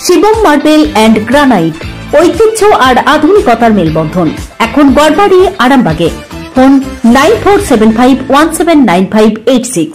Shivam marble and granite, ঐতিহ্য আর আধুনিকতার মেলবন্ধন। এখন গড়বাড়ি, আরামবাগে। ফোন 9475179586।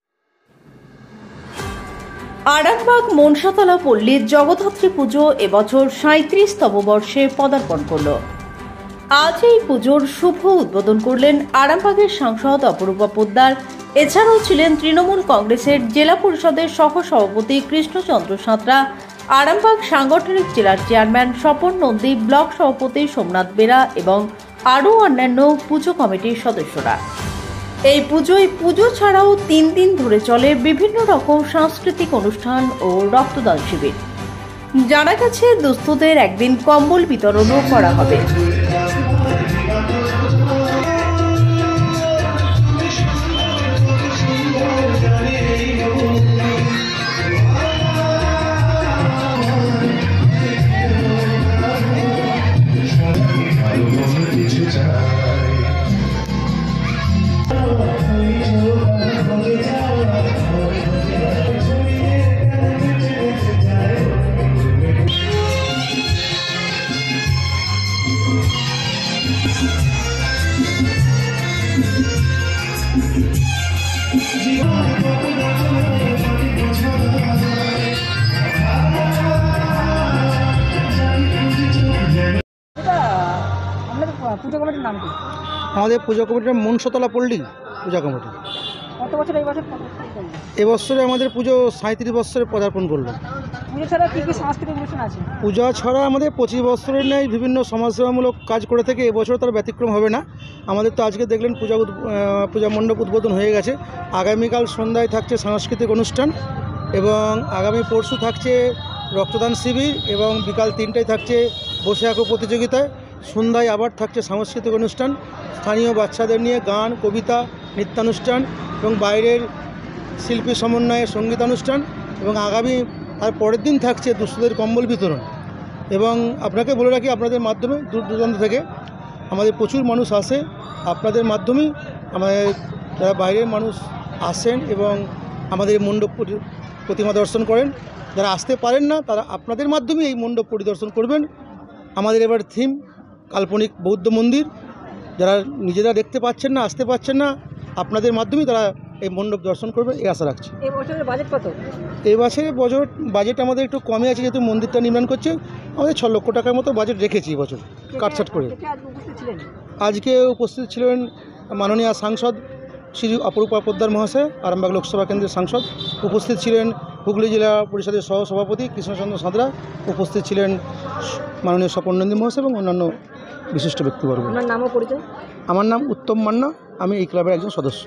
আরামবাগ মনসাতলা পল্লীর জগদ্ধাত্রী পুজো এবছর 37তম বর্ষে পদার্পণ করল। আজ এই পুজোর শুভ উদ্বোধন করলেন আরামবাগের সাংসদ অপরূপা পোদ্দার। এছাড়াও ছিলেন তৃণমূল কংগ্রেসের জেলা পরিষদের সহ সভাপতি কৃষ্ণচন্দ্র সাঁতরা, আরামবাগ সাংগঠনিক জেলার চেয়ারম্যান স্বপন নন্দী, ব্লক সভাপতি সোমনাথ বেরা এবং আরও অন্যান্য পুজো কমিটির সদস্যরা। এই পুজো ছাড়াও 3 দিন ধরে চলে বিভিন্ন রকম সাংস্কৃতিক অনুষ্ঠান ও রক্তদান শিবির। জানা গেছে দুস্থদের একদিন কম্বল বিতরণও করা হবে। পুজো কমিটির নাম কি? আমাদের পুজো কমিটির মনসাতলা পল্লী পূজা কমিটি। কত বছর এই বছর? এবছরে আমাদের পুজো 37 বছরে পদার্পণ করলো। পুজো ছাড়া কী কী সাংস্কৃতিক অনুষ্ঠান আছে? পূজা ছাড়া আমাদের 25 বছরের নেই বিভিন্ন সমাজসেবামূলক কাজ করে থেকে এবছর তার ব্যতিক্রম হবে না। আমাদের তো আজকে দেখলেন পূজা মণ্ডপ উদ্বোধন হয়ে গেছে। আগামীকাল সন্ধ্যায় থাকছে সাংস্কৃতিক অনুষ্ঠান এবং আগামী পরশু থাকছে রক্তদান শিবির এবং বিকাল 3টায় থাকছে বসে আঁকো প্রতিযোগিতায়। সন্ধ্যায় আবার থাকছে সাংস্কৃতিক অনুষ্ঠান, স্থানীয় বাচ্চাদের নিয়ে গান, কবিতা, নৃত্যানুষ্ঠান এবং বাইরের শিল্পী সমন্বয়ে সঙ্গীতানুষ্ঠান এবং আগামী আর পরের দিন থাকছে দুস্থদের কম্বল বিতরণ। এবং আপনাকে বলে রাখি, আপনাদের মাধ্যমে দূর দূরান্ত থেকে আমাদের প্রচুর মানুষ আসে। আপনাদের মাধ্যমেই আমাদের যারা বাইরের মানুষ আসেন এবং আমাদের মণ্ডপ প্রতিমা দর্শন করেন। যারা আসতে পারেন না তারা আপনাদের মাধ্যমেই এই মণ্ডপ পরিদর্শন করবেন। আমাদের এবার থিম কাল্পনিক বৌদ্ধ মন্দির। যারা নিজেরা দেখতে পাচ্ছেন না, আসতে পাচ্ছেন না, আপনাদের মাধ্যমেই তারা এই মণ্ডপ দর্শন করবে এই আশা রাখছি। এই বছরের বাজেট কত? এই বছরের বাজেট আমাদের একটু কমে আছে, যেহেতু মন্দিরটা নির্মাণ করছে। আমাদের 6 লক্ষ টাকার মতো বাজেট রেখেছি এবছর কাটছাট করে। আজকে উপস্থিত ছিলেন মাননীয় সাংসদ শ্রী অপরূপা পোদ্দার মহাশয়, আরামবাগ লোকসভা কেন্দ্রের সাংসদ। উপস্থিত ছিলেন হুগলি জেলা পরিষদের সহ সভাপতি কৃষ্ণচন্দ্র সাঁতরা। উপস্থিত ছিলেন মাননীয় স্বপন নন্দী মহাশয় এবং অন্যান্য বিশিষ্ট ব্যক্তিবর্গ। আপনার নাম ও পরিচয়? আমার নাম উত্তম মান্না, আমি এই ক্লাবের একজন সদস্য।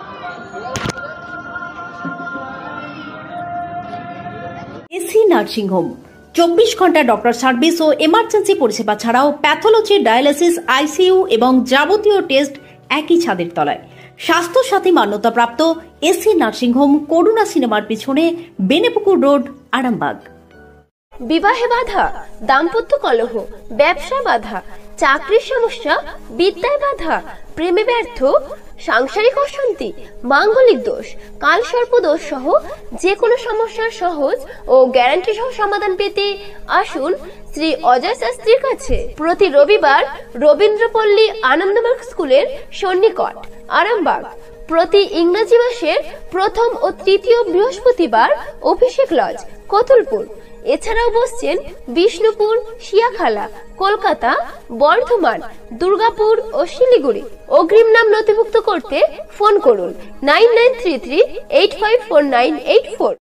এসি নার্সিং হোম 24 ঘন্টা ডক্টর সার্ভিস ও এমার্জেন্সি পরিষেবা ছাড়াও প্যাথোলজি, ডায়ালিসিস, আইসিইউ এবং যাবতীয় টেস্ট একই ছাদের তলায়। স্বাস্থ্য সাথী মান্যতাপ্রাপ্ত এসি নার্সিং হোম, করুণা সিনেমার পিছনে, বেনেপুকুর রোড, আরামবাগ। বিবাহে বাধা, দাম্পত্য কলহ, ব্যবসা বাধা, চাকরির সমস্যা, বিদ্যায় বাধা, প্রেমে ব্যর্থ, সাংসারিক অশান্তি, মাঙ্গলিক দোষ, কালসর্প দোষ সহ যে কোনো সমস্যার সহজ ও গ্যারান্টি সহ সমাধান পেতে আসুন শ্রী অজয় শাস্ত্রীর কাছে। প্রতি রবিবার রবীন্দ্রপল্লী আনন্দমার্গ স্কুলের সন্নিকট, আরামবাগ। প্রতি ইংরেজি মাসের প্রথম ও তৃতীয় বৃহস্পতিবার অভিষেক লজ, কতুলপুর। এছাড়াও বসছেন বিষ্ণুপুর, শিয়াখালা, কলকাতা, বর্ধমান, দুর্গাপুর ও শিলিগুড়ি। অগ্রিম নাম নথিভুক্ত করতে ফোন করুন 9933854984।